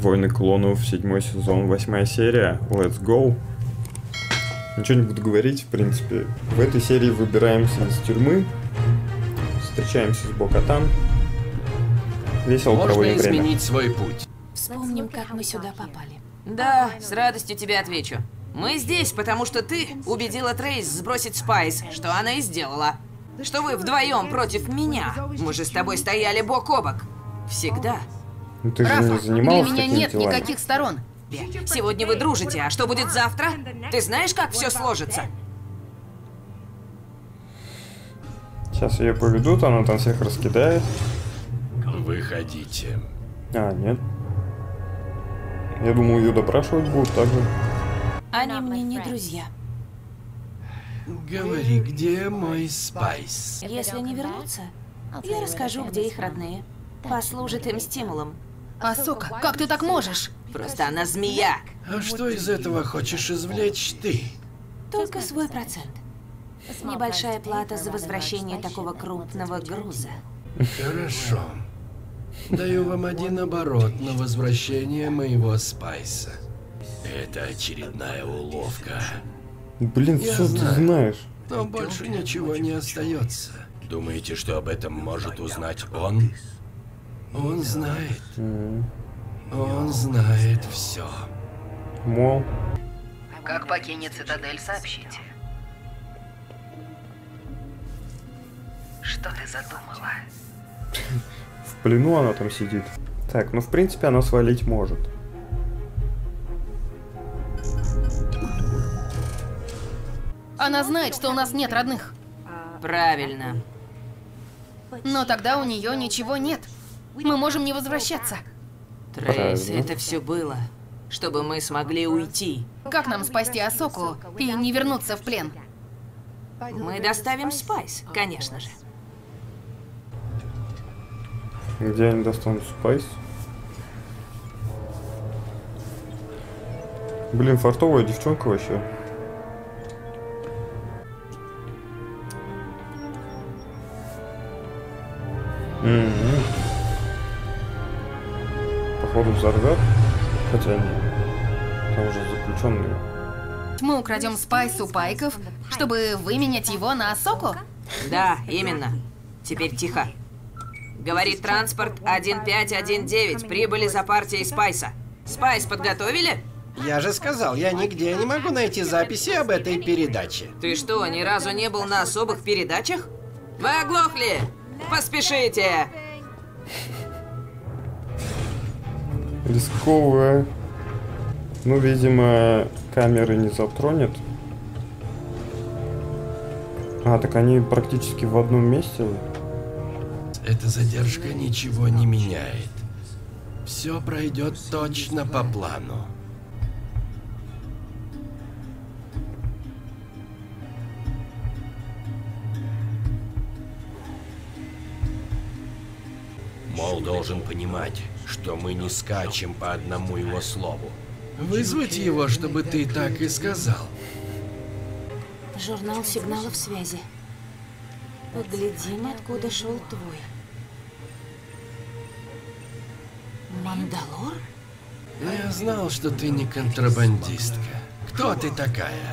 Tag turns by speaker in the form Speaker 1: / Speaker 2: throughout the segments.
Speaker 1: Войны клонов, 7 сезон, 8 серия. Let's go. Ничего не буду говорить, в принципе. В этой серии выбираемся из тюрьмы. Встречаемся с Бо-Катан. Весело проводим время.
Speaker 2: Можно изменить свой путь.
Speaker 3: Вспомним, как мы сюда попали.
Speaker 4: Да, с радостью тебе отвечу. Мы здесь, потому что ты убедила Трейс сбросить Спайс, что она и сделала. Что вы вдвоем против меня. Мы же с тобой стояли бок о бок. Всегда.
Speaker 1: Ну ты же
Speaker 3: Рафа,
Speaker 1: не занималась
Speaker 3: для меня
Speaker 1: такими
Speaker 3: нет
Speaker 1: делами.
Speaker 3: никаких сторон.
Speaker 4: Сегодня вы дружите, а что будет завтра? Ты знаешь, как все сложится?
Speaker 1: Сейчас ее поведут, она там всех раскидает.
Speaker 2: Выходите.
Speaker 1: А, нет. Я думал, ее допрашивать будут так же.
Speaker 3: Они мне не друзья.
Speaker 2: Говори, где мой Спайс?
Speaker 3: Если не вернутся, я расскажу, где их родные. Послужит им стимулом. Асока, как ты так можешь?
Speaker 4: Просто она змея.
Speaker 2: А что из этого хочешь извлечь ты?
Speaker 3: Только свой процент. Небольшая плата за возвращение такого крупного груза.
Speaker 2: Хорошо. Даю вам 1 оборот на возвращение моего Спайса. Это очередная уловка.
Speaker 1: Блин,
Speaker 2: Я
Speaker 1: все ты
Speaker 2: знаю.
Speaker 1: знаешь.
Speaker 2: Но больше ничего не остается. Думаете, что об этом может узнать он? Он знает. Он знает все.
Speaker 1: Мол,
Speaker 4: Как покинет цитадель, сообщите. Что ты задумала?
Speaker 1: в плену она там сидит. Так, ну в принципе она свалить может.
Speaker 3: Она знает, что у нас нет родных.
Speaker 4: Правильно.
Speaker 3: Но тогда у нее ничего нет. Мы можем не возвращаться.
Speaker 4: Трейс,
Speaker 1: Правильно.
Speaker 4: это все было, чтобы мы смогли уйти.
Speaker 3: Как нам спасти Асоку и не вернуться в плен?
Speaker 4: Мы доставим Спайс, конечно же.
Speaker 1: Где они достанут Спайс? Блин, фартовая девчонка вообще. Походу взорвет. Хотя нет. Там уже заключенные.
Speaker 3: Мы украдем Спайс у пайков, чтобы выменять его на Асоку?
Speaker 4: Да, именно. Теперь тихо. Говорит транспорт 1519. Прибыли за партией Спайса. Спайс подготовили?
Speaker 5: Я же сказал, я нигде не могу найти записи об этой передаче.
Speaker 4: Ты что, ни разу не был на особых передачах? Вы оглохли! Поспешите!
Speaker 1: Рисковая. Ну, видимо, камеры не затронет. А, так они практически в одном месте.
Speaker 2: Эта задержка ничего не меняет. Все пройдет точно по плану. Мол должен понимать, что мы не скачем по одному его слову. Вызвать его, чтобы ты так и сказал.
Speaker 3: Журнал сигналов связи. Поглядим, откуда шел твой. Мандалор?
Speaker 2: Я знал, что ты не контрабандистка. Кто ты такая?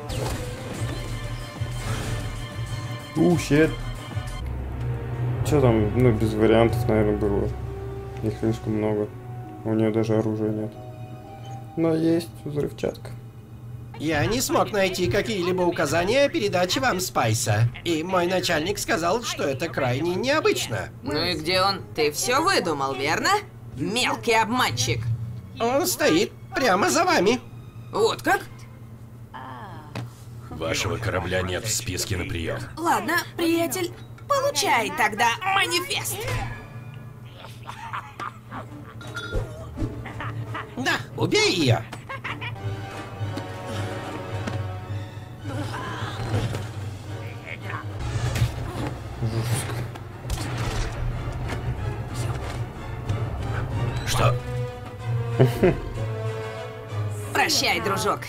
Speaker 1: Щет. Че там, ну, без вариантов, наверное, было. Их слишком много. У нее даже оружия нет. Но есть взрывчатка.
Speaker 5: Я не смог найти какие-либо указания о передаче вам Спайса. И мой начальник сказал, что это крайне необычно.
Speaker 4: Ну и где он? Ты все выдумал, верно? Мелкий обманщик.
Speaker 5: Он стоит прямо за вами.
Speaker 4: Вот как?
Speaker 2: Вашего корабля нет в списке на прием.
Speaker 4: Ладно, приятель, получай тогда манифест.
Speaker 5: Да, убей ее.
Speaker 2: Что?
Speaker 4: Прощай, дружок.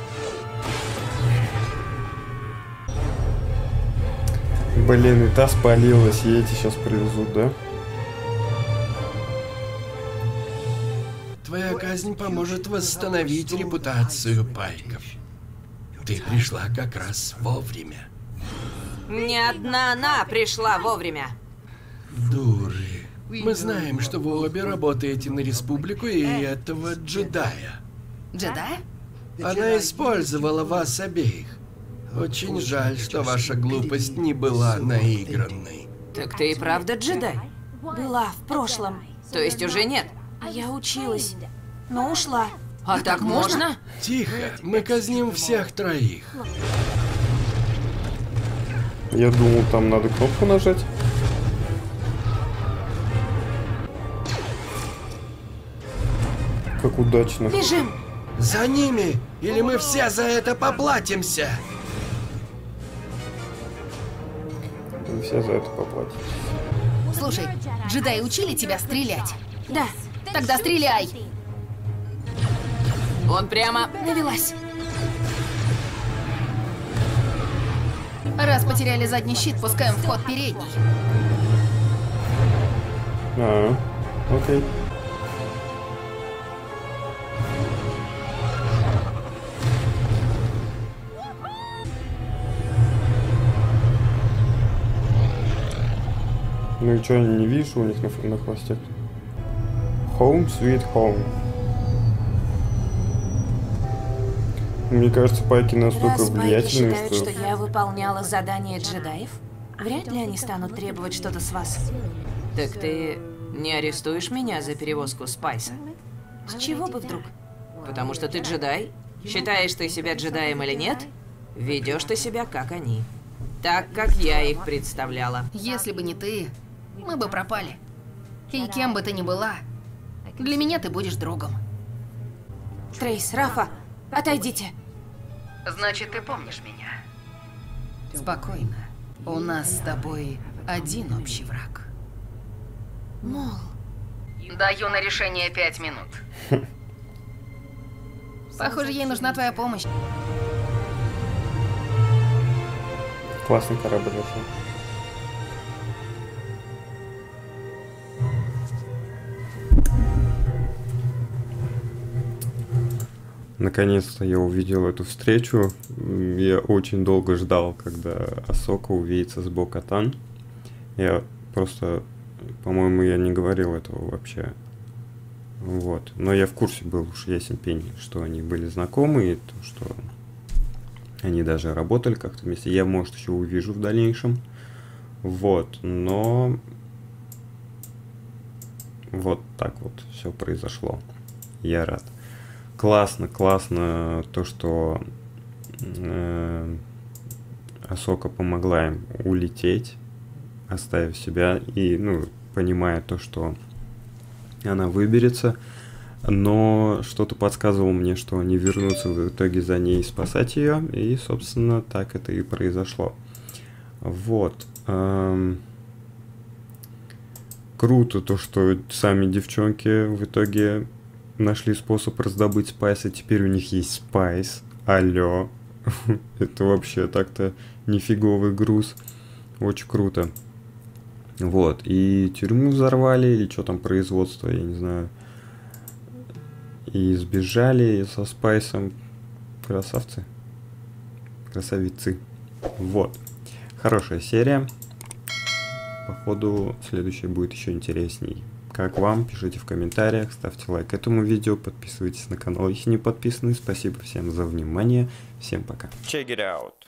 Speaker 1: Блин, и та спалилась, и эти сейчас привезут, да?
Speaker 5: Твоя казнь поможет восстановить репутацию Пайков. Ты пришла как раз вовремя.
Speaker 4: Ни одна она пришла вовремя.
Speaker 5: Дуры. Мы знаем, что вы обе работаете на Республику и этого джедая.
Speaker 3: Джедай?
Speaker 5: Она использовала вас обеих. Очень жаль, что ваша глупость не была наигранной.
Speaker 4: Так ты и правда джедай?
Speaker 3: Была в прошлом.
Speaker 4: То есть уже нет?
Speaker 3: Я училась, но ушла.
Speaker 4: А так можно?
Speaker 5: Тихо, мы казним всех троих.
Speaker 1: Я думал, там надо кнопку нажать. Как удачно.
Speaker 3: Бежим!
Speaker 5: За ними, или мы все за это поплатимся.
Speaker 1: Вы все за это поплатите.
Speaker 6: Слушай, джедаи учили тебя стрелять?
Speaker 3: Да,
Speaker 6: Тогда стреляй!
Speaker 4: Он прямо...
Speaker 3: навелась.
Speaker 6: Раз потеряли задний щит, пускаем в ход передний.
Speaker 1: Окей. Ну и что, не видишь у них на хвосте? Home sweet home. Мне кажется, пайки настолько
Speaker 3: Раз пайки
Speaker 1: влиятельные,
Speaker 3: считают, что я выполняла задание джедаев, вряд ли они станут требовать что-то с вас.
Speaker 4: Так ты не арестуешь меня за перевозку спайса?
Speaker 3: С чего бы вдруг?
Speaker 4: Потому что ты джедай? Считаешь ты себя джедаем или нет? Ведешь ты себя как они. Так, как я их представляла.
Speaker 6: Если бы не ты, мы бы пропали. И кем бы ты ни была, для меня ты будешь другом.
Speaker 3: Трейс, Рафа, отойдите.
Speaker 6: Значит, ты помнишь меня? Спокойно. У нас с тобой один общий враг.
Speaker 3: Мол,
Speaker 6: Даю на решение 5 минут. Похоже, ей нужна твоя помощь.
Speaker 1: Классный корабль вообще. Наконец-то я увидел эту встречу. Я очень долго ждал, когда Асока увидится с Бо-Катан. Я просто, по-моему, я не говорил этого вообще. Вот. Но я в курсе был, уж ясен пень, что они были знакомы, и то, что они даже работали как-то вместе. Я, может, еще увижу в дальнейшем. Вот. Но вот так вот все произошло. Я рад. Классно то, что Асока помогла им улететь, оставив себя, и, ну, понимая то, что она выберется, но что-то подсказывало мне, что они вернутся в итоге за ней спасать ее, и, собственно, так это и произошло. Вот. Круто то, что сами девчонки в итоге нашли способ раздобыть спайс, и теперь у них есть спайс. Алло. Это вообще так-то нифиговый груз. Очень круто. Вот. И тюрьму взорвали, или что там, производство, я не знаю. И сбежали со спайсом. Красавцы. Красавицы. Вот. Хорошая серия. Походу, следующая будет еще интересней. Как вам? Пишите в комментариях, ставьте лайк этому видео, подписывайтесь на канал, если не подписаны. Спасибо всем за внимание. Всем пока. Check it out.